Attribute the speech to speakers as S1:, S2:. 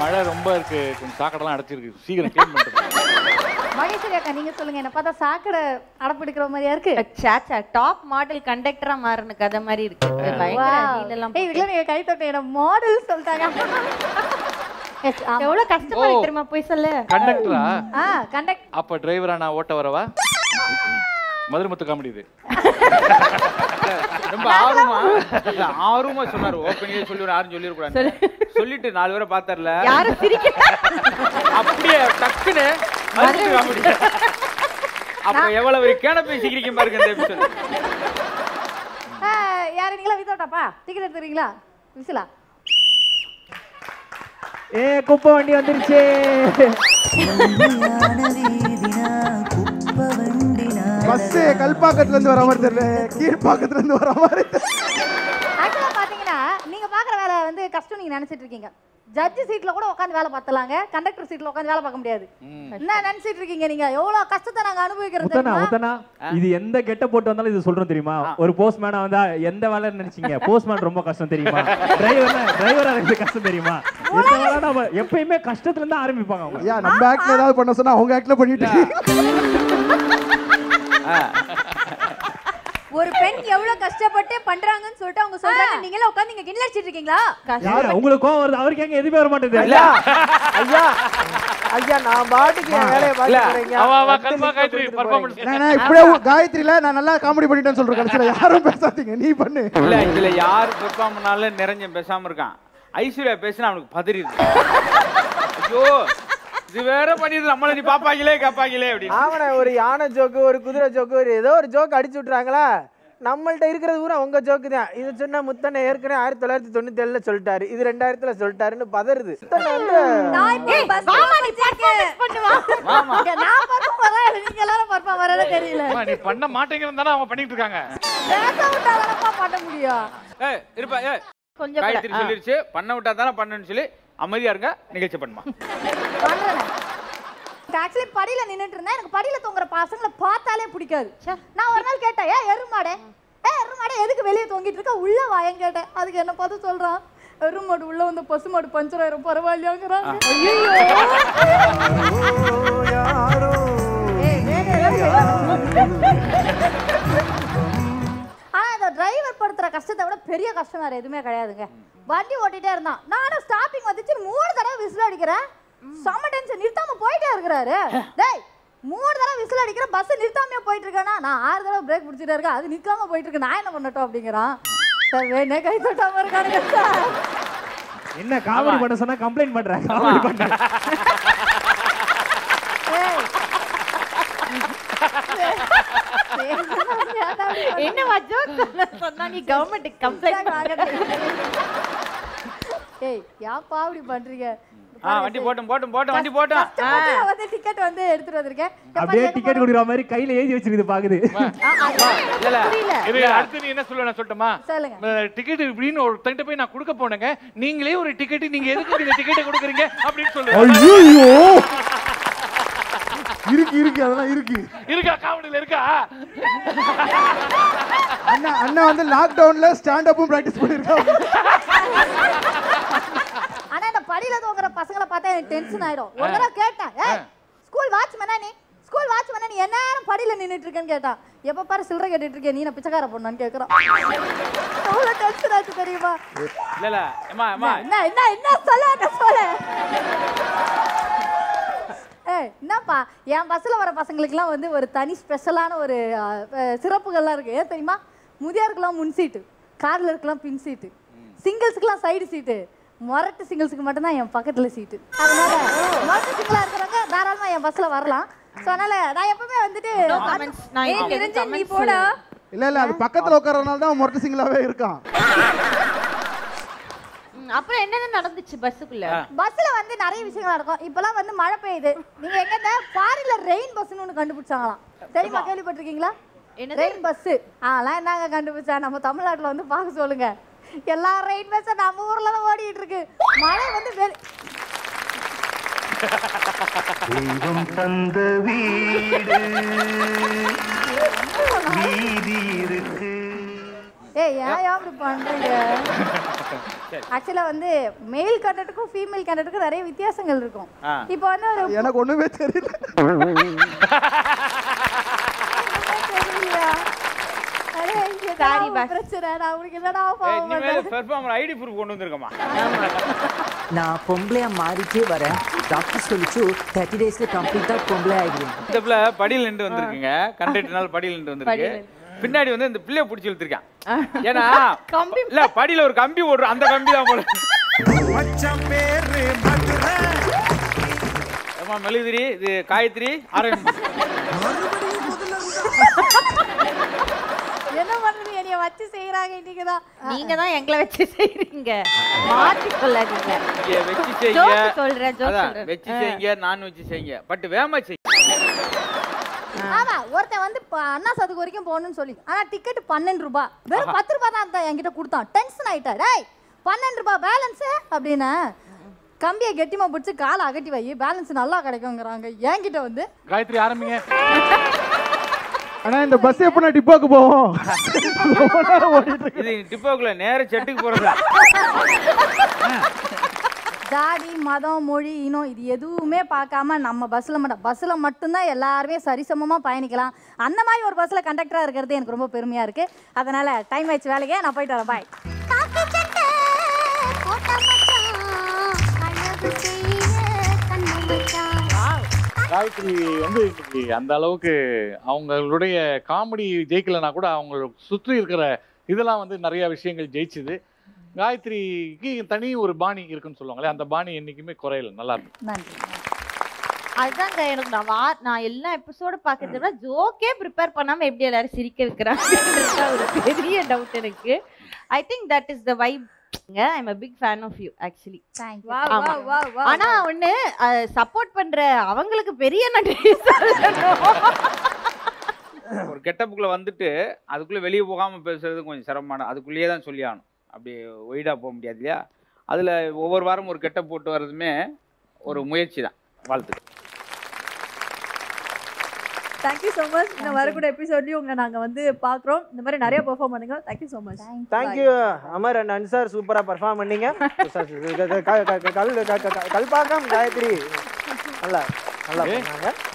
S1: மழை ரொம்ப இருக்கு, கொஞ்சம் சாக்கடைலாம் அடைச்சிருக்கு, சீக்கிரம் க்ளீன் பண்ணிட்டு.
S2: மகேஸ்வரி அக்கா நீங்க சொல்லுங்க, என்ன பார்த்தா சாக்கடை அடப்பு எடுக்கிற மாதிரியா இருக்கு?
S3: சாச்சா டாப் மாடல் கண்டக்டரா மாறின கதை மாதிரி இருக்கு. பயங்கர நீலெல்லாம்.
S2: ஏய் இதுல நீங்க கை தொட்ட என்ன மாடல் சொல்லிட்டாங்க.
S3: எவ்வளவு கஷ்டமா இருக்கு தெரியுமா போய் சொல்ல.
S1: கண்டக்டரா?
S2: கண்டக்ட்.
S1: அப்ப டிரைவரா நான் ஓட்ட வரவா? மதுரமுத்து காமெடி இது.
S4: ரொம்ப ஆர்வமா சொன்னாரு. ஓப்பனிங்கே சொல்லி ஒரு யாரும் சொல்லிடக்கூடாது. சொல்லிட்டு 4 பேரை பார்த்தார்ல,
S3: யாரும் சிரிக்க
S4: அப்படியே டக்குன்னு மதுரமுத்து காமெடி. அப்ப எவ்வளவு ஒரு கேன பேசிக்கிறீங்க பாருங்க இந்த எபிசோட்.
S2: யாரு நீங்களா வித்தோட்டாப்பா டிக்கெட் எடுத்துறீங்களா? விசிலா
S5: குப்பை வண்டி வந்துருச்சு.
S6: பஸ் கல்பாக்கத்துல இருந்து வர மாதிரி தெரியல, கீழ்பாக்கத்துல இருந்து வர மாதிரி.
S2: ஆக்சுவலா பாத்தீங்கன்னா நீங்க பாக்குற வேலை வந்து கஷ்டம் நீங்க நினைச்சிட்டு இருக்கீங்க. ஜட்ஜ் சீட்ல கூட உட்காந்து வேலை பார்த்தலாங்க, கண்டக்டர் சீட்ல உட்காந்து வேலை பார்க்க முடியாது. என்ன நினைச்சிட்டு இருக்கீங்க நீங்க? எவ்வளவு கஷ்டத்தை நாங்க அனுபவிக்கிறது.
S5: இது எந்த கெட்ட போட்டு வந்தாலும் இது சொல்றோம் தெரியுமா? ஒரு போஸ்ட்மேனா வந்தா எந்த வேலை நினைச்சீங்க? போஸ்ட்மேன் ரொம்ப கஷ்டம் தெரியுமா? டிரைவரா இருந்து கஷ்டம் தெரியுமா? எப்பயுமே கஷ்டத்துல இருந்து ஆரம்பிப்பாங்க அவங்க.
S6: ஐயா நம்ம ஆக்ட்ல ஏதாவது பண்ண சொன்னா அவங்க ஆக்ட்ல பண்ணிட்டு.
S2: ஒரு பெண் எவ்வளவு கஷ்டப்பட்டு பண்றாங்கன்னு சொல்லிட்டு அவங்க சொல்றாங்க, நீங்களே உட்கார்ந்து இங்க கிண்டல் அடிச்சிட்டு இருக்கீங்களா?
S5: உங்களுக்கு கோவம் வருது, அவருக்கு எங்க எதுவுமே வர மாட்டேங்குது.
S7: ஐயா நான் பாட்டுக்கு வேலையை பாத்துக்கிறேன்.
S1: அவ கல்மா காயத்ரி பெர்ஃபார்மன்ஸ்.
S6: நான் இப்படியே காயத்ரில நான் நல்லா காமெடி பண்ணிட்டேன்னு சொல்றேன். கடைசில யாரும் பேசாதீங்க, நீ பண்ணு.
S4: இல்ல இதுல யார் பெர்ஃபார்ம் பண்ணாலும் நிறைஞ்ச பேசாம இருக்கான். ஐஸ்வர்யா பேசினா அவனுக்கு பதறிடுது. ஐயோ இது வேற பண்ணிடுது, நம்மள நீ பாப்பாங்களே கேப்பாங்களே அப்படின்னு.
S7: ஆவன ஒரு யானை ஜோக்கு, ஒரு குதிரை ஜோக்கு, ஒரு ஏதோ ஒரு ஜோக்கு அடிச்சு விட்டுறாங்களா? நம்மள்ட்ட இருக்கிறது பூரா உங்க ஜோக்கு தான். இது சொன்னா முத்தனை ஏற்கனவே 1997ல சொல்லிட்டாரு, இது 2000ல சொல்லிட்டாருன்னு பதறுது.
S1: நீ பண்ண மாட்டேங்கிறது தானே அவங்க பண்ணிட்டு இருக்காங்க.
S2: பண்ண முடியும்.
S4: இருப்பா
S3: கொஞ்சம்
S4: காயத்ரி சொல்லிருச்சு, பண்ண விட்டா தானே பண்ணணும்னு சொல்லி அமைதியா இருங்க, நிகழ்ச்சி பண்ணுமா.
S2: ஆக்சுவலி படியில நின்னுட்டு இருந்தேன், எனக்கு படியில தொங்குற பசங்களை பார்த்தாலே பிடிக்காது. நான் ஒரு நாள் கேட்டேன், எருமாடே எதுக்கு வெளியே தொங்கிட்டு இருக்க, உள்ள வாயன் கேட்டேன். அதுக்கு என்ன பார்த்து சொல்றான், எருமாடு உள்ள வந்து பசுமாடு பஞ்சர் ஆயிரும் பரவாயில்லையாங்கிறாங்க. ஆனா இந்த டிரைவர் படுத்துற கஷ்டத்தை விட பெரிய கஷ்டம் வேற எதுவுமே கிடையாதுங்க. வண்டி ஓட்டிட்டே இருந்தான், நானும் ஸ்டாப்பிங் வந்துச்சு 3 தடவை விசில் அடிக்கிறேன். செம்ம டென்ஷன், நிறுத்தாம போயிட்டே இருக்கிறாரு. டேய் 3 தடவை விசில் அடிக்கிற, பஸ் நிறுத்தாமையே போயிட்டு இருக்கேன்னா, நான் 6 தடவை பிரேக் பிடிச்சிட்டே இருக்கேன், அது நிற்காம போயிட்டு இருக்கு, நான் என்ன பண்ணட்டும் அப்படிங்கிறான். சார் வேணே கை தட்டாம இருக்கானுங்க சார்.
S5: என்ன காமெடி பண்ண சொன்னா கம்ப்ளைண்ட் பண்றேன். காமெடி பண்றேன்.
S3: என்னவா ஜோக் சொன்னா நீ கவர்மெண்ட் கம்ப்ளைண்ட் ஆகற.
S2: ஏய் யாப்பா அப்படி பண்றீங்க?
S4: வண்டி போட்டும் வண்டி போட்டும்.
S2: வந்து டிக்கெட் வந்து எடுத்துட்டு வந்திருக்கேன்.
S5: அப்படியே டிக்கெட் குடுக்குற மாதிரி கையில எழுதி வச்சிருக்குது பாக்குது.
S1: இது அடுத்து நீ என்ன சொல்லுவேன் சொல்லட்டுமா?
S2: சொல்லுங்க.
S1: டிக்கெட் இப்படின்னு ஒரு தங்கிட்ட போய் நான் கொடுக்க போனேங்க, நீங்களே ஒரு டிக்கெட், நீங்க எதுக்கு இந்த டிக்கெட் கொடுக்குறீங்க அப்படின்னு சொல்லுவேன்.
S6: ஐயோ இருக்கு அதெல்லாம் இருக்கா
S1: காமெடியில இருக்கா?
S6: அண்ணா வந்து லாக்டவுன்ல ஸ்டாண்ட் அப்பும் பிராக்டிஸ் பண்ணிருக்காங்க.
S2: ஆனா இந்த படியில தூங்குற பசங்களை பார்த்தா எனக்கு டென்ஷன் ஆயிடும். ஒரு தடவை கேட்டேன், ஏய் ஸ்கூல் வாட்ச்மேனா நீ என்ன நேரம் படியில நின்னுட்டு இருக்கேன்னு கேட்டான். எப்ப பாரு சில்லறை கேட்டுட்டு இருக்கே, நீ என்ன பிச்சைக்கார பொண்ணான்னு கேக்குறான். அவ்வளவு டென்ஷன் ஆச்சு தெரியுமா?
S4: இல்ல அம்மா
S2: என்ன சொல்ல என்னப்பா, என் பஸ்ல வர பசங்களுக்குலாம் வந்து ஒரு தனி ஸ்பெஷலான ஒரு சிறப்புகள்லாம் இருக்கு. ஏன் தெரியுமா? முதியோருக்குலாம் முன் சீட்டு, கார்ல இருக்கலாம் பின் சீட்டு, சிங்கிள்ஸுக்குலாம் சைடு சீட்டு, மொரட்டு சிங்கிள்ஸுக்கு மட்டும்தான் என் பக்கத்துல சீட்டு. அதனால மொரட்டு சிங்கிளா இருக்கிறவங்க தாராளமா என் பஸ்ல வரலாம். ஸோ அதனால நான் எப்பவுமே வந்துட்டு நீ போடா.
S6: இல்ல அது பக்கத்துல உட்காரறதுனால தான் மொரட்டு சிங்கிளாவே இருக்கான்.
S3: அப்புறம் என்னென்ன நடந்துச்சு பஸ்ஸுக்குள்ள?
S2: பஸ்ல வந்து நிறைய விஷயங்கள் நடக்கும். இப்பெல்லாம் வந்து மழை பெய்யுது, நீங்க எங்க ஃபாரின்ல ரெயின் பஸ்ன்னு ஒன்று கண்டுபிடிச்சாங்களாம். தெரியுமா? கேள்விப்பட்டிருக்கீங்களா? Rain bus. அதெல்லாம் என்னங்க கண்டுபிடிச்சா, நம்ம தமிழ்நாட்டுல வந்து பார்க்க சொல்லுங்க. எல்லா ரெயின் பஸ் நம்ம ஊர்ல தான் ஓடிட்டு இருக்கு. மழை வந்து
S8: தெய்வம் தந்த வீடு வீதி இருக்கு.
S2: ஏய் ஏன் அப்படி பண்றீங்க? ஆக்சுவலா வந்து மேல் கேண்டட்டுக்கும் ஃபீமேல் கேண்டட்டுக்கும் நிறைய வித்தியாசங்கள் இருக்கும். இப்போ வந்து ஒரு
S6: எனக்கு ஒண்ணுமே தெரியல.
S3: Sorry boss.
S2: பிரச்சனை நான் உங்களுக்கு என்னடா
S4: இனிமேல் பெர்ஃபார்மர் ஐடி ப்ரூஃப் கொண்டு வந்திருக்கமா.
S9: நான் பொம்பளையா மாறிட்டே வரேன். டாக்டர் சொல்லிச்சு 30 டேஸ்ல கம்ப்ளீட்டா பொம்பளை ஆயிடுவேன்.
S4: இந்த பிள்ளை படியில் நின்று வந்திருக்குங்க. கண்டக்டர்னால படியில் நின்று வந்திருக்கு. பின்னாடி வந்து இந்த பிள்ளைய பிடிச்சி இழுத்துருக்கான். ஏன்னா இல்ல படியில ஒரு கம்பி ஓடுற அந்த கம்பி தான் போல. ஏமா மெழுகுதிரி இது காயத்ரி ஆரம்பி.
S2: என்ன பண்றீங்க? என்னைய வச்சு செய்யறாங்க இன்னைக்கு தான்.
S3: நீங்க தான் எங்களை வச்சு செய்றீங்க. மாத்தி சொல்லாதீங்க.
S4: வெச்சு செய்யுங்க.
S3: ஜோக் சொல்றேன், ஜோக்
S4: அதான்
S3: சொல்றேன்.
S4: வெச்சு செய்யுங்க, நான் வெச்சு செய்யுங்க. பட் வேமா செய்யுங்க.
S2: ஆமா, ஒருத்தன் வந்து அண்ணா சதுக்கு வரைக்கும் போகணும்னு சொல்லி, ஆனா டிக்கெட் 12 ரூபாய், வெறும் 10 ரூபாய் தான் என்கிட்ட கொடுத்தான். டென்ஷன் ஆயிட்டா. டேய் 12 ரூபாய் பேலன்ஸ் அப்படின்னு கம்பியை கெட்டிமா பிடிச்சி காலை அகட்டி வை, பேலன்ஸ் நல்லா கிடைக்குங்கிறாங்க. என்கிட்ட வந்து
S1: காயத்ரி ஆரம்பிங்க.
S6: ஆனா இந்த பஸ் எப்ப நான் டிப்போக்கு போவோம்?
S4: இது டிப்போக்குள்ள நேர செட்டுக்கு போறதா?
S2: ஜாதி மதம் மொழி இனம் இது எதுவுமே பார்க்காம நம்ம பஸ்ஸில் மட்டும்தான் எல்லாருமே சரிசமமா பயணிக்கலாம். அந்த மாதிரி ஒரு பஸ்ஸில் கண்டக்டராக இருக்கிறது எனக்கு ரொம்ப பெருமையாக இருக்குது. அதனால் டைம் ஆயிடுச்சு வேலைக்கே, நான் போயிட்டு வரேன். பாய்.
S10: காயத்ரி வந்து இன்னைக்கு அந்த அளவுக்கு அவங்களுடைய காமெடி ஜெயிக்கலைன்னா கூட அவங்க சுற்றி இருக்கிற இதெல்லாம் வந்து நிறைய விஷயங்கள் ஜெயிச்சுது. காயத்ரிக்கு தனி ஒரு பாணி இருக்குன்னு சொல்லுவாங்களே, அந்த பாணி என்னைக்குமே குறையல. நல்லா இருக்கு.
S2: நன்றி.
S3: அதுதாங்க எனக்கு நான் எல்லா எபிசோட பாக்கிறத விட ஜோக்கே ப்ரிப்பேர் பண்ணாம எப்படி எல்லாரும் சிரிக்க வைக்கிறாங்க ஒரு பெரிய டவுட் எனக்கு. I think that is the vibe. ஐ அம் a big fan of you actually.
S2: Thank you.
S3: ஆனா ஒண்ணு சப்போர்ட் பண்ற அவங்களுக்கு பெரிய நன்றி சொல்லணும்.
S4: ஒரு கெட்டப்புக்குள்ள வந்துட்டு அதுக்குள்ள வெளியே போகாம பேசுறது கொஞ்சம் சிரமமான. அதுக்குள்ளேயே தான் சொல்லி ஆகணும். அப்படி ஒய்டா போக முடியாது இல்லையா? அதுல ஒவ்வொரு வாரம் ஒரு கெட்டப் போட்டு வர்றதுமே ஒரு முயற்சி தான். வாழ்த்துக்கள்.
S11: Thank you so much. இந்த வரக்கூடிய எபிசோட்லையும் உங்களை நாங்கள் வந்து பார்க்குறோம். இந்த மாதிரி நிறைய பெர்ஃபார்ம் பண்ணுங்க. Thank you so much.
S7: Thank you Amar and Ansar, சூப்பராக பர்ஃபார்ம் பண்ணீங்க. கல்பாக்கம் காயத்ரி நல்லா நல்லா பண்ணாங்க.